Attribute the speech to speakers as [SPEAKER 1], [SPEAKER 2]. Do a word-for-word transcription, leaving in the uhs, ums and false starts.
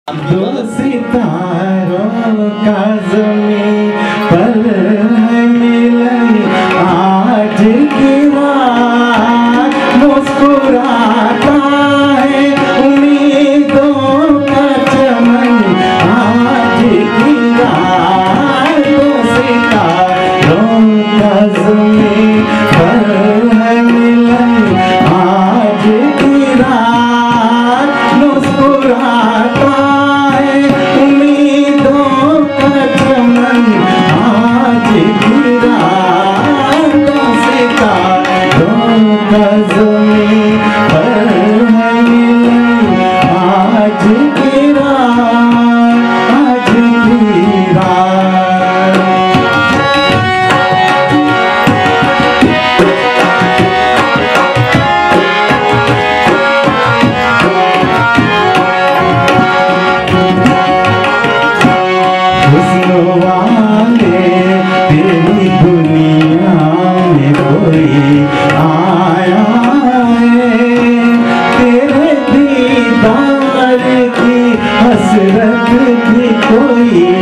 [SPEAKER 1] दो सितारों का ज़मीं पर है मिलन आज की रात, मुस्कुराता है उम्मीदों का चमन आज की रात। दो सितारों का ज़मीं पर है मिलन आज की रात, मुस्कुराता ज़मीं पर है मिलन आज की रात, आज की रात। हुस्न वाले तेरी दुनिया में कोई आया हसरत की कोई